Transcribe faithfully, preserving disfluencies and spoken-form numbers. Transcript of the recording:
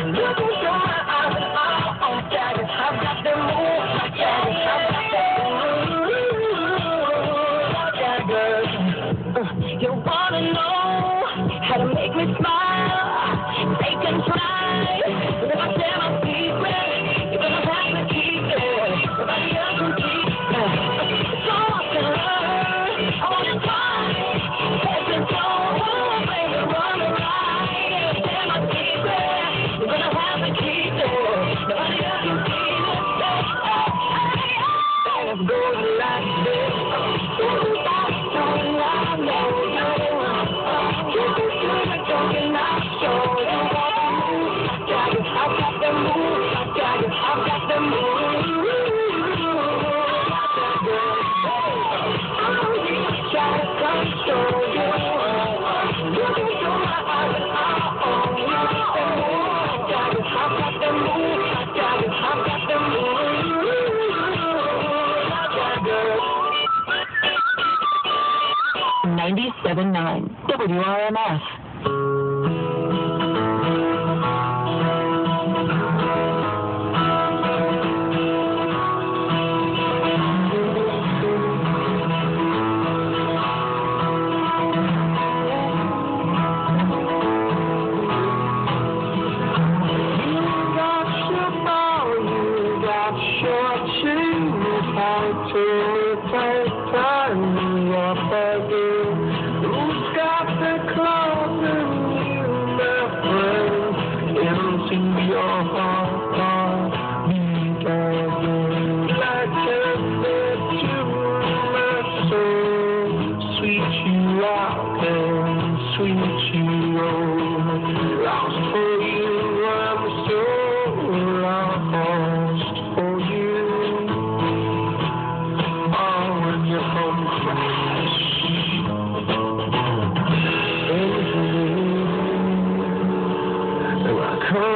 Look into my eyes and I'm on status. I've got them moves like Jagger. I've got that ooh, Jagger. Uh, you wanna know how to make me smile? They can try, but if I share my secret, you're gonna have to keep it. Nobody else can keep it. So I can learn. I wanna try. Head and toe, baby, run the ride. If I share my secret, you're gonna have to keep it. Nobody else can keep it. Let's go like this. Don't I know you? Keep it good, don't I show you what to move? Got it, I got the move. I got it, I got the move. Try to control you. Look into my eyes and I'm on you. I got it, I got the move. I got it, I got the move. ninety-seven point nine W R M F. Come